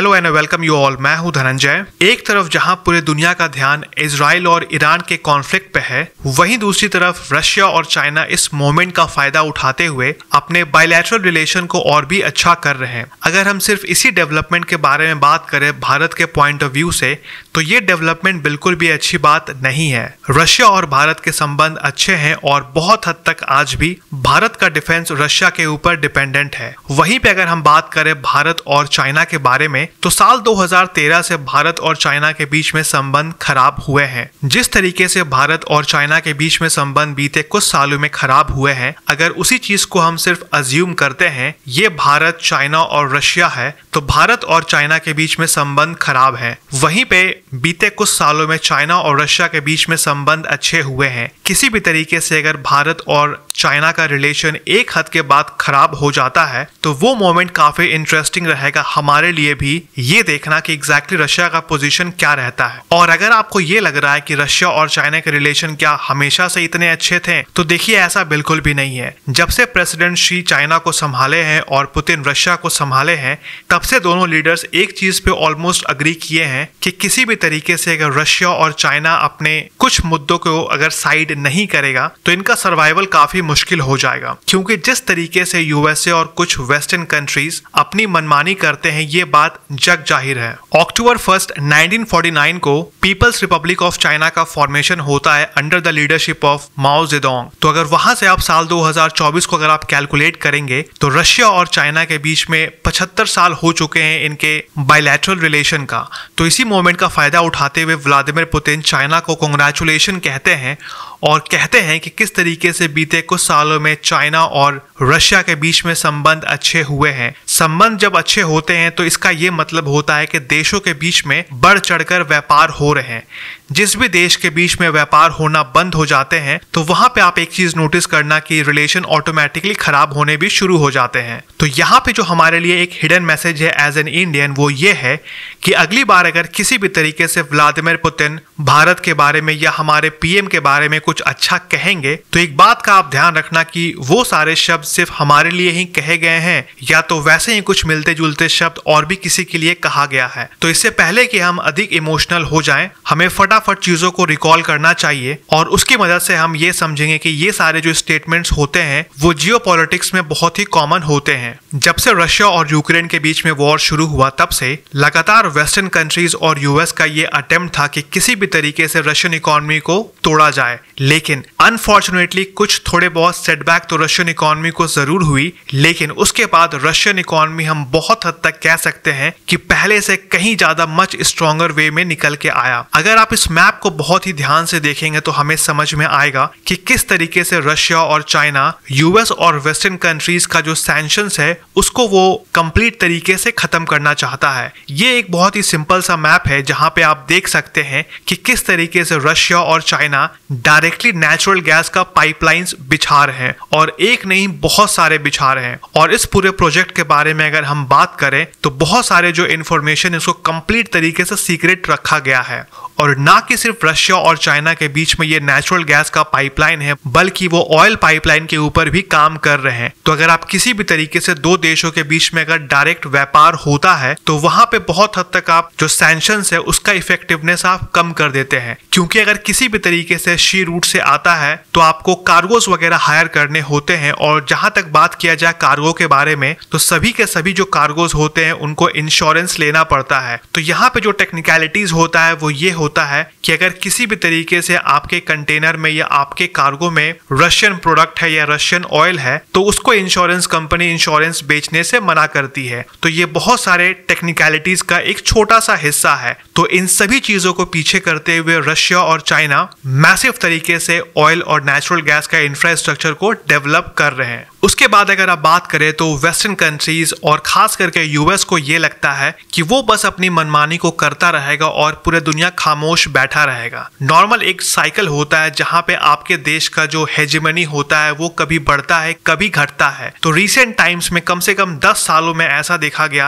Hello and welcome you all. मैं हूं धनंजय। एक तरफ जहां पूरे दुनिया का ध्यान इजराइल और ईरान के कॉन्फ्लिक्ट पे है, वहीं दूसरी तरफ रशिया और चाइना इस मोमेंट का फायदा उठाते हुए अपने बायलैटरल रिलेशन को और भी अच्छा कर रहे हैं। अगर हम सिर्फ इसी डेवलपमेंट के बारे में बात करें भारत के पॉइंट ऑफ व्यू से, तो ये डेवलपमेंट बिल्कुल भी अच्छी बात नहीं है। रशिया और भारत के संबंध अच्छे हैं और बहुत हद तक आज भी भारत का डिफेंस रशिया के ऊपर डिपेंडेंट है। वहीं पे अगर हम बात करें भारत और चाइना के बारे में, तो साल 2013 से भारत और चाइना के बीच में संबंध खराब हुए हैं। जिस तरीके से भारत और चाइना के बीच में संबंध बीते कुछ सालों में खराब हुए हैं, अगर उसी चीज को हम सिर्फ अज्यूम करते हैं ये भारत, चाइना और रशिया है, तो भारत और चाइना के बीच में संबंध खराब है। वहीं पे बीते कुछ सालों में चाइना और रशिया के बीच में संबंध अच्छे हुए हैं। किसी भी तरीके से अगर भारत और चाइना का रिलेशन एक हद के बाद खराब हो जाता है, तो वो मोमेंट काफी इंटरेस्टिंग रहेगा हमारे लिए भी ये देखना कि एग्जैक्टली रशिया का पोजीशन क्या रहता है। और अगर आपको ये लग रहा है कि रशिया और चाइना के रिलेशन क्या हमेशा से इतने अच्छे थे, तो देखिए ऐसा बिल्कुल भी नहीं है। जब से प्रेसिडेंट शी चाइना को संभाले हैं और पुतिन रशिया को संभाले हैं, तब से दोनों लीडर्स एक चीज पे ऑलमोस्ट अग्री किए हैं कि किसी भी तरीके से अगर रशिया और चाइना अपने कुछ मुद्दों को अगर साइड नहीं करेगा, तो इनका सर्वाइवल काफी मुश्किल हो जाएगा। क्योंकि जिस तरीके से यूएसए और कुछ वेस्टर्न कंट्रीज अपनी मनमानी करते हैं, ये बात जग जाहिर है। अक्टूबर 1, 1949 को पीपल्स रिपब्लिक ऑफ चाइना का फॉर्मेशन होता है under the leadership of Mao Zedong. तो अगर वहां से आप साल 2024 को अगर आप कैलकुलेट करेंगे, तो रशिया और चाइना के बीच में 75 साल हो चुके हैं इनके बायलैटरल रिलेशन का। तो इसी मोमेंट का फायदा उठाते हुए व्लादिमीर पुतिन चाइना को कांग्रेचुलेशन कहते हैं और कहते हैं कि किस तरीके से बीते कुछ सालों में चाइना और रशिया के बीच में संबंध अच्छे हुए हैं। संबंध जब अच्छे होते हैं तो इसका ये मतलब होता है कि देशों के बीच में बढ़ चढ़कर व्यापार हो रहे हैं। जिस भी देश के बीच में व्यापार होना बंद हो जाते हैं, तो वहां पे आप एक चीज नोटिस करना कि रिलेशन ऑटोमेटिकली खराब होने भी शुरू हो जाते हैं। तो यहाँ पे जो हमारे लिए एक हिडन मैसेज है एज एन इंडियन, वो ये है कि अगली बार अगर किसी भी तरीके से व्लादिमीर पुतिन भारत के बारे में या हमारे पीएम के बारे में कुछ अच्छा कहेंगे, तो एक बात का आप ध्यान रखना कि वो सारे शब्द सिर्फ हमारे लिए ही कहे गए हैं या तो वैसे ही कुछ मिलते जुलते शब्द और भी किसी के लिए कहा गया है। तो इससे पहले कि हम अधिक इमोशनल हो जाएं, हमें फटाफट चीजों को रिकॉल करना चाहिए और उसकी मदद से हम ये समझेंगे कि ये सारे जो स्टेटमेंट्स होते हैं वो जियोपॉलिटिक्स में बहुत ही कॉमन होते हैं। जब से रशिया और यूक्रेन के बीच में वॉर शुरू हुआ, तब से लगातार वेस्टर्न कंट्रीज और यूएस का ये अटेम्प्ट था कि किसी भी तरीके से रशियन इकोनॉमी को तोड़ा जाए। लेकिन अनफॉर्चुनेटली कुछ थोड़े बहुत सेटबैक तो रशियन इकोनॉमी को जरूर हुई, लेकिन उसके बाद रशियन इकोनॉमी हम बहुत हद तक कह सकते हैं कि पहले से कहीं ज्यादा मच स्ट्रॉन्गर वे में निकल के आया। अगर आप इस मैप को बहुत ही ध्यान से देखेंगे तो हमें समझ में आएगा कि किस तरीके से रशिया और चाइना यूएस और वेस्टर्न कंट्रीज का जो सैंक्शंस है उसको वो कंप्लीट तरीके से खत्म करना चाहता है। ये एक बहुत ही सिंपल सा मैप है जहां पे आप देख सकते हैं कि किस तरीके से रशिया और चाइना डायरेक्टली नेचुरल गैस का पाइपलाइंस बिछा रहे हैं, और एक नहीं बहुत सारे बिछा रहे हैं। और इस पूरे प्रोजेक्ट के बारे में अगर हम बात करें तो बहुत सारे जो इन्फॉर्मेशन इसको कंप्लीट तरीके से सीक्रेट रखा गया है। और ना कि सिर्फ रशिया और चाइना के बीच में ये नेचुरल गैस का पाइपलाइन है, बल्कि वो ऑयल पाइपलाइन के ऊपर भी काम कर रहे हैं। तो अगर आप किसी भी तरीके से दो देशों के बीच में अगर डायरेक्ट व्यापार होता है, तो वहां पे बहुत हद तक आप जो सैंक्शंस है उसका इफेक्टिवनेस आप कम कर देते हैं। क्योंकि अगर किसी भी तरीके से शी रूट से आता है तो आपको कार्गोस वगैरह हायर करने होते हैं। और जहां तक बात किया जाए कार्गो के बारे में, तो सभी के सभी जो कार्गोस होते हैं उनको इंश्योरेंस लेना पड़ता है। तो यहाँ पे जो टेक्निकलिटीज होता है वो ये होता है कि अगर किसी भी तरीके से आपके कंटेनर में या आपके कार्गो में रशियन प्रोडक्ट है या रशियन ऑयल है, तो उसको इंश्योरेंस कंपनी इंश्योरेंस बेचने से मना करती है। तो ये बहुत सारे टेक्निकलिटीज का एक छोटा सा हिस्सा है। तो इन सभी चीजों को पीछे करते हुए रशिया और चाइना मैसिव तरीके से ऑयल और नेचुरल गैस का इंफ्रास्ट्रक्चर को डेवलप कर रहे हैं। उसके बाद अगर आप बात करें तो वेस्टर्न कंट्रीज और खास करके यूएस को ये लगता है कि वो बस अपनी मनमानी को करता रहेगा और पूरे दुनिया खामोश बैठा रहेगा। नॉर्मल एक साइकिल होता है जहां पे आपके देश का जो हेजेमनी होता है वो कभी बढ़ता है कभी घटता है। तो रिसेंट टाइम्स में कम से कम 10 सालों में ऐसा देखा गया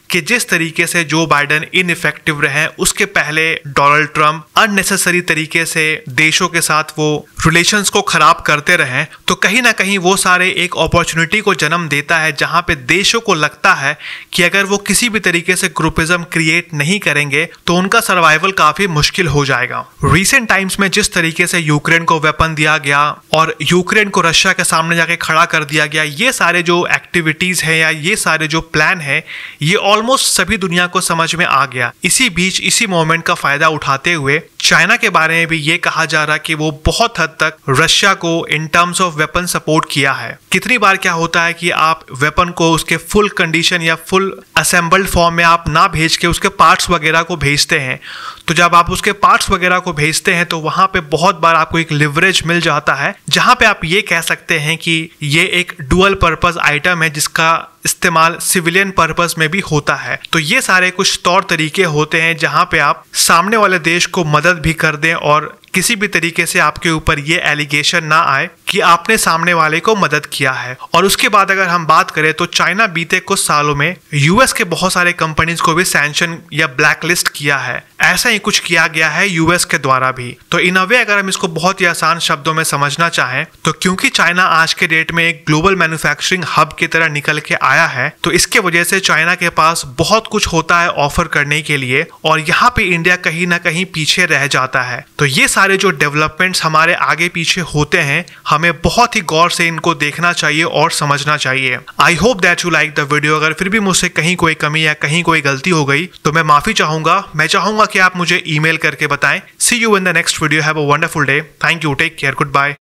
कि जिस तरीके से जो बाइडेन इनइफेक्टिव रहे उसके पहले डोनाल्ड ट्रंप अननेसेसरी तरीके से देशों के साथ वो रिलेशंस को खराब करते रहे, तो कहीं ना कहीं वो सारे एक अपॉर्चुनिटी को जन्म देता है जहां पे देशों को लगता है कि अगर वो किसी भी तरीके से ग्रुपिज्म क्रिएट नहीं करेंगे तो उनका सर्वाइवल काफी मुश्किल हो जाएगा। रीसेंट टाइम्स में जिस तरीके से यूक्रेन को वेपन दिया गया और यूक्रेन को रशिया के सामने जाके खड़ा कर दिया गया, ये सारे जो एक्टिविटीज है या ये सारे जो प्लान है, ये ऑलमोस्ट सभी दुनिया को समझ में आ गया। इसी बीच इसी मोमेंट का फायदा उठाते हुए चाइना के बारे में भी ये कहा जा रहा कि वो बहुत हद तक रशिया को in terms of weapon support किया है। कितनी बार क्या होता है कि आप वेपन को उसके फुल कंडीशन या फुल असेंबल्ड फॉर्म में आप ना भेज के उसके पार्ट्स वगैरह को भेजते हैं, तो जब आप उसके पार्ट्स वगैरह को भेजते हैं तो वहां पे बहुत बार आपको एक लिवरेज मिल जाता है जहां पे आप ये कह सकते हैं कि ये एक डुअल पर्पस आइटम है जिसका इस्तेमाल सिविलियन पर्पस में भी होता है। तो ये सारे कुछ तौर तरीके होते हैं जहां पे आप सामने वाले देश को मदद भी कर दें और किसी भी तरीके से आपके ऊपर ये एलिगेशन ना आए कि आपने सामने वाले को मदद किया है। और उसके बाद अगर हम बात करें तो चाइना बीते कुछ सालों में यूएस के बहुत सारे कंपनीज को भी सैंक्शन या ब्लैक लिस्ट किया है। ऐसा ही कुछ किया गया है यूएस के द्वारा भी। तो इन अ वे अगर हम इसको बहुत ही आसान शब्दों में समझना चाहें तो क्योंकि चाइना आज के डेट में एक ग्लोबल मैन्युफैक्चरिंग हब की तरह निकल के आया है, तो इसके वजह से चाइना के पास बहुत कुछ होता है ऑफर करने के लिए और यहाँ पे इंडिया कहीं ना कहीं पीछे रह जाता है। तो ये सारे जो डेवलपमेंट्स हमारे आगे पीछे होते हैं, हमें बहुत ही गौर से इनको देखना चाहिए और समझना चाहिए। I hope that you like the video. अगर फिर भी मुझसे कहीं कोई कमी या कहीं कोई गलती हो गई तो मैं माफी चाहूंगा। मैं चाहूंगा कि आप मुझे ईमेल करके बताएं। See you in the next video. Have a wonderful day. Thank you. Take care. Good bye.